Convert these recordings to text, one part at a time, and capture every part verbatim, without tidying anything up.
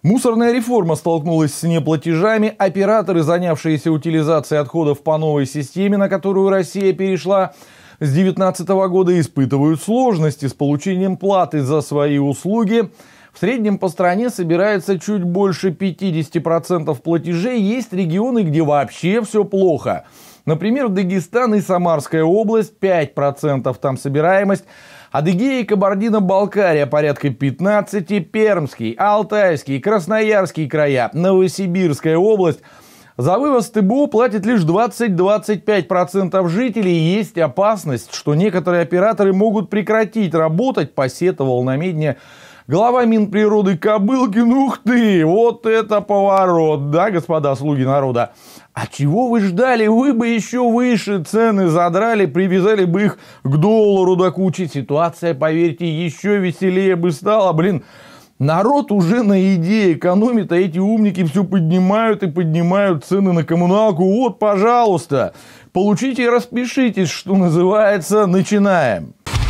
Мусорная реформа столкнулась с неплатежами. Операторы, занявшиеся утилизацией отходов по новой системе, на которую Россия перешла с две тысячи девятнадцатого года, испытывают сложности с получением платы за свои услуги. В среднем по стране собирается чуть больше пятидесяти процентов платежей. Есть регионы, где вообще все плохо. Например, Дагестан и Самарская область, пять процентов там собираемость. Адыгея и Кабардино-Балкария порядка пятнадцати процентов, Пермский, Алтайский, Красноярский края, Новосибирская область. За вывоз ТБО платит лишь двадцать-двадцать пять процентов жителей. Есть опасность, что некоторые операторы могут прекратить работать, посетовал на медне глава Минприроды Кобылкин. Ух ты, вот это поворот, да, господа слуги народа? А чего вы ждали? Вы бы еще выше цены задрали, привязали бы их к доллару до кучи. Ситуация, поверьте, еще веселее бы стала. Блин, народ уже на еде экономит, а эти умники все поднимают и поднимают цены на коммуналку. Вот, пожалуйста, получите и распишитесь, что называется, начинаем.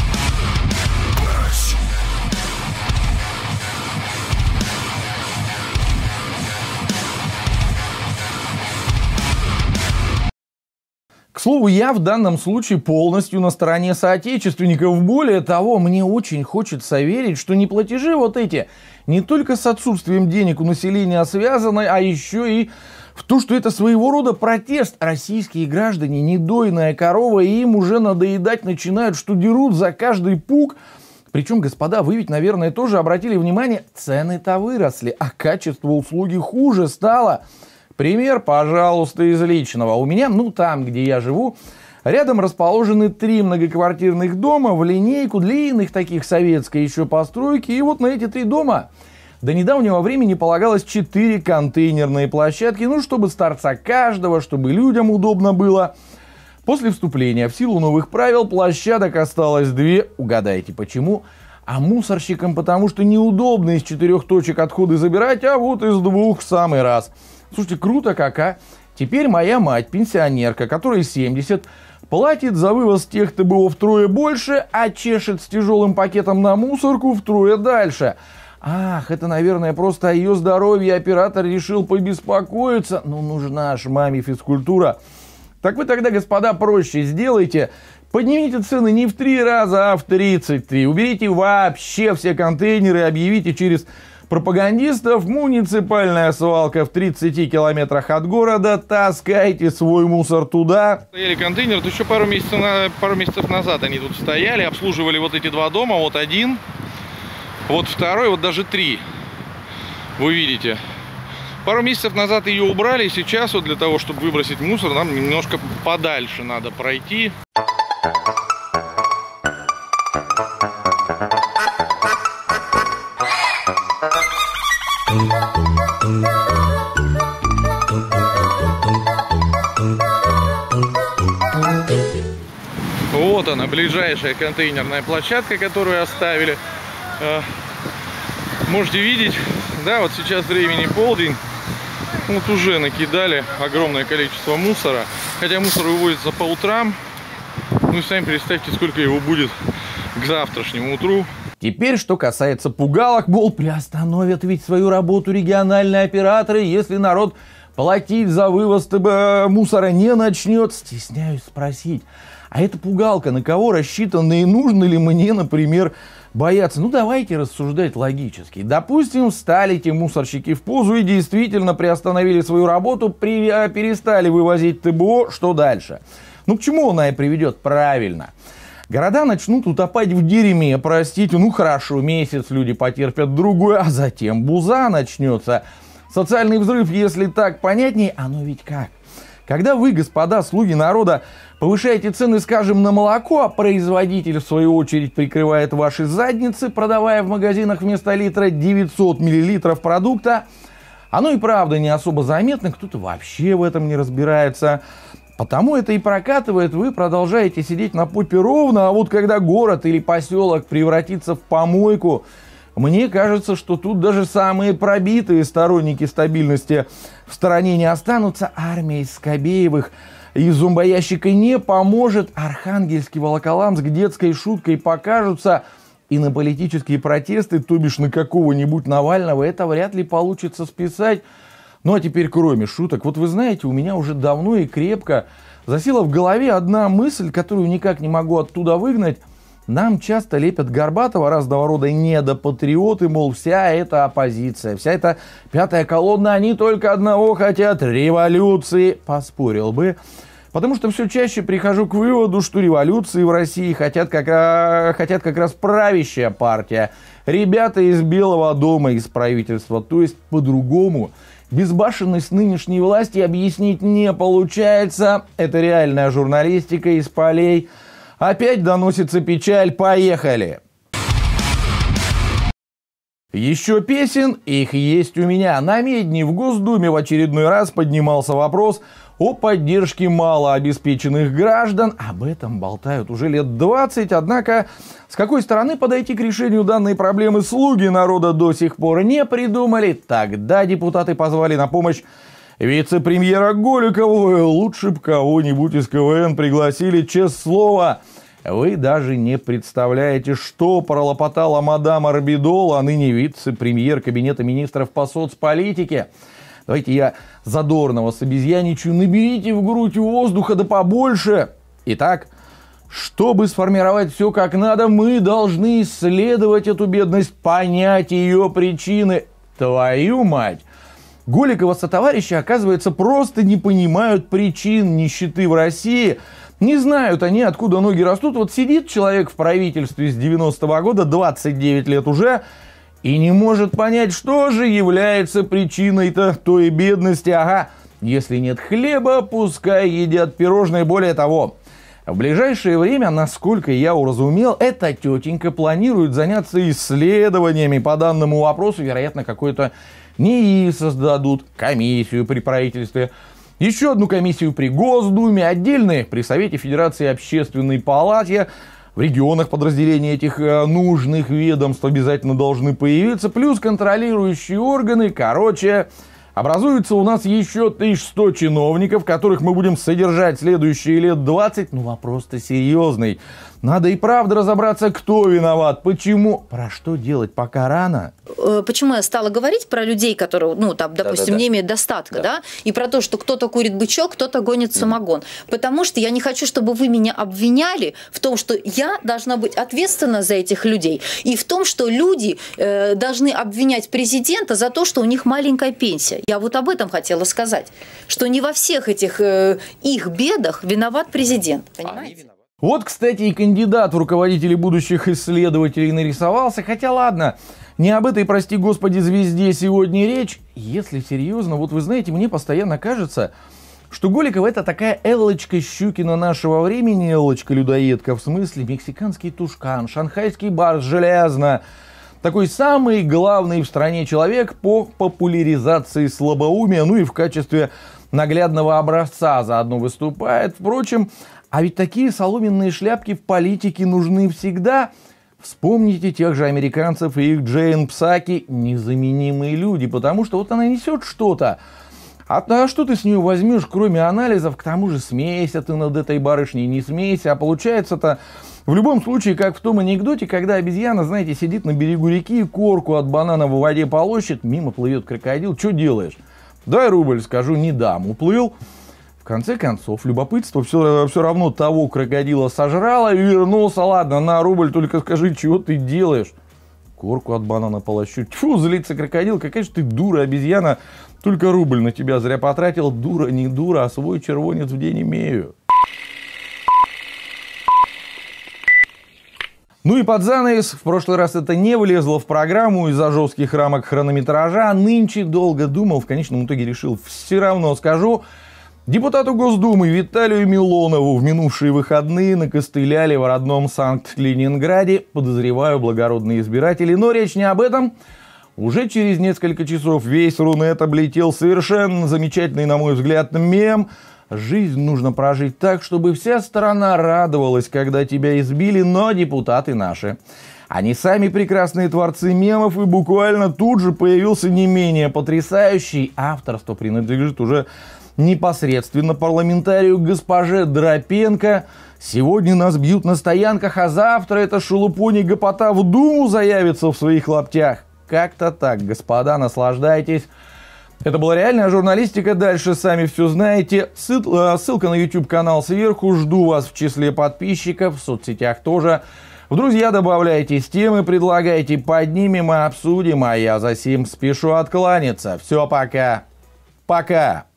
К слову, я в данном случае полностью на стороне соотечественников. Более того, мне очень хочется верить, что неплатежи вот эти не только с отсутствием денег у населения связаны, а еще и в то, что это своего рода протест. Российские граждане не дойная корова, и им уже надоедать начинают, что дерут за каждый пук. Причем, господа, вы ведь, наверное, тоже обратили внимание, цены-то выросли, а качество услуги хуже стало. Пример, пожалуйста, из личного. У меня, ну там, где я живу, рядом расположены три многоквартирных дома в линейку, длинных таких, советской еще постройки. И вот на эти три дома до недавнего времени полагалось четыре контейнерные площадки, ну, чтобы с торца каждого, чтобы людям удобно было. После вступления в силу новых правил площадок осталось две. Угадайте, почему? А мусорщикам потому, что неудобно из четырех точек отходы забирать, а вот из двух в самый раз. Слушайте, круто как, а? Теперь моя мать, пенсионерка, которой семьдесят, платит за вывоз тех ТБО втрое больше, а чешет с тяжелым пакетом на мусорку втрое дальше. Ах, это, наверное, просто о ее здоровье оператор решил побеспокоиться. Ну, нужна ж маме физкультура. Так вы тогда, господа, проще сделайте. Поднимите цены не в три раза, а в тридцать три. Уберите вообще все контейнеры и объявите через пропагандистов: муниципальная свалка в тридцати километрах от города, таскайте свой мусор туда. Стояли контейнеры, то еще пару месяцев, на, пару месяцев назад они тут стояли, обслуживали вот эти два дома, вот один, вот второй, вот даже три, вы видите. Пару месяцев назад ее убрали, и сейчас вот для того, чтобы выбросить мусор, нам немножко подальше надо пройти. Вот она, ближайшая контейнерная площадка, которую оставили. Можете видеть, да, вот сейчас времени полдень. Вот уже накидали огромное количество мусора. Хотя мусор вывозится по утрам. Ну и сами представьте, сколько его будет к завтрашнему утру. Теперь, что касается пугалок, мол, приостановят ведь свою работу региональные операторы, если народ платить за вывоз ТБ мусора не начнет. Стесняюсь спросить, а эта пугалка на кого рассчитана и нужно ли мне, например, бояться? Ну, давайте рассуждать логически. Допустим, встали те мусорщики в позу и действительно приостановили свою работу, при, перестали вывозить ТБО. Что дальше? Ну, к чему она и приведет? Правильно. Города начнут утопать в дерьме, простите, ну хорошо, месяц люди потерпят другой, а затем буза начнется. Социальный взрыв, если так понятнее, оно ведь как? Когда вы, господа слуги народа, повышаете цены, скажем, на молоко, а производитель, в свою очередь, прикрывает ваши задницы, продавая в магазинах вместо литра девятьсот миллилитров продукта, оно и правда не особо заметно, кто-то вообще в этом не разбирается. Потому это и прокатывает, вы продолжаете сидеть на попе ровно, а вот когда город или поселок превратится в помойку, мне кажется, что тут даже самые пробитые сторонники стабильности в стороне не останутся. Армия из Скобеевых и зомбоящика не поможет. Архангельский Волоколамск детской шуткой покажутся. И на политические протесты, то бишь на какого-нибудь Навального, это вряд ли получится списать. Ну а теперь кроме шуток. Вот вы знаете, у меня уже давно и крепко засела в голове одна мысль, которую никак не могу оттуда выгнать. Нам часто лепят Горбатова разного рода недопатриоты, мол, вся эта оппозиция, вся эта пятая колонна, они только одного хотят — революции. Поспорил бы. Потому что все чаще прихожу к выводу, что революции в России хотят как, раз, хотят как раз правящая партия. Ребята из Белого дома, из правительства. То есть по-другому безбашенность нынешней власти объяснить не получается. Это реальная журналистика из полей. Опять доносится печаль. Поехали! Еще песен, их есть у меня. На Медне в Госдуме в очередной раз поднимался вопрос о поддержке малообеспеченных граждан. Об этом болтают уже лет двадцать. Однако, с какой стороны подойти к решению данной проблемы слуги народа до сих пор не придумали. Тогда депутаты позвали на помощь вице-премьера Голикову. Лучше бы кого-нибудь из ка вэ эн пригласили, честное слово. Вы даже не представляете, что пролопотала мадам Арбидол, а ныне вице-премьер Кабинета министров по соцполитике. Давайте я задорного собезьяничаю. Наберите в грудь воздуха да побольше. Итак, чтобы сформировать все как надо, мы должны исследовать эту бедность, понять ее причины. Твою мать! Голикова сотоварищи, оказывается, просто не понимают причин нищеты в России. Не знают они, откуда ноги растут. Вот сидит человек в правительстве с девяностого года, двадцать девять лет уже, и не может понять, что же является причиной-то той бедности. Ага, если нет хлеба, пускай едят пирожные. Более того, в ближайшее время, насколько я уразумел, эта тетенька планирует заняться исследованиями по данному вопросу. Вероятно, какой-то НИИ создадут, комиссию при правительстве, еще одну комиссию при Госдуме, отдельные при Совете Федерации Общественной Палате. В регионах подразделения этих нужных ведомств обязательно должны появиться, плюс контролирующие органы. Короче, образуется у нас еще тысяча сто чиновников, которых мы будем содержать следующие лет двадцать. Ну, вопрос-то серьезный. Надо и правда разобраться, кто виноват, почему, про что делать пока рано. Почему я стала говорить про людей, которые, ну, там, допустим, да, да, да. не имеют достатка, да. да, и про то, что кто-то курит бычок, кто-то гонит самогон. Потому что я не хочу, чтобы вы меня обвиняли в том, что я должна быть ответственна за этих людей, и в том, что люди э, должны обвинять президента за то, что у них маленькая пенсия. Я вот об этом хотела сказать, что не во всех этих э, их бедах виноват президент, понимаете? Вот, кстати, и кандидат в руководители будущих исследователей нарисовался. Хотя ладно, не об этой, прости господи, звезде сегодня речь. Если серьезно, вот вы знаете, мне постоянно кажется, что Голикова — это такая Эллочка Щукина нашего времени. Эллочка-людоедка, в смысле мексиканский тушкан, шанхайский барс, железно. Такой самый главный в стране человек по популяризации слабоумия, ну и в качестве наглядного образца заодно выступает. Впрочем, а ведь такие соломенные шляпки в политике нужны всегда. Вспомните тех же американцев и их Джейн Псаки, незаменимые люди, потому что вот она несет что-то. А, а что ты с нее возьмешь, кроме анализов? К тому же смейся ты над этой барышней, не смейся. А получается-то в любом случае, как в том анекдоте, когда обезьяна, знаете, сидит на берегу реки, корку от банана в воде полощет, мимо плывет крокодил. Что делаешь? Дай рубль, скажу, не дам. Уплыл. В конце концов, любопытство все, все равно того крокодила сожрало и вернулся. Ладно, на рубль, только скажи, чего ты делаешь? Корку от банана полощу. Тьфу, злится крокодил. Какая же ты дура, обезьяна. Только рубль на тебя зря потратил. Дура, не дура, а свой червонец в день имею. Ну и под занавес, в прошлый раз это не влезло в программу из-за жестких рамок хронометража. Нынче долго думал, в конечном итоге решил, все равно скажу. Депутату Госдумы Виталию Милонову в минувшие выходные накостыляли в родном Санкт-Ленинграде. Подозреваю, благородные избиратели, но речь не об этом. Уже через несколько часов весь Рунет облетел совершенно замечательный, на мой взгляд, мем. Жизнь нужно прожить так, чтобы вся страна радовалась, когда тебя избили, но депутаты наши. Они сами прекрасные творцы мемов, и буквально тут же появился не менее потрясающий. Авторство принадлежит уже непосредственно парламентарию госпоже Драпенко. Сегодня нас бьют на стоянках, а завтра эта шелупони гопота в Думу заявится в своих лаптях. Как-то так, господа, наслаждайтесь. Это была реальная журналистика. Дальше сами все знаете. Ссыл, ссылка на YouTube-канал сверху. Жду вас в числе подписчиков. В соцсетях тоже. В друзья добавляйтесь, темы предлагайте, поднимем и обсудим. А я за сим спешу откланяться. Все, пока. Пока.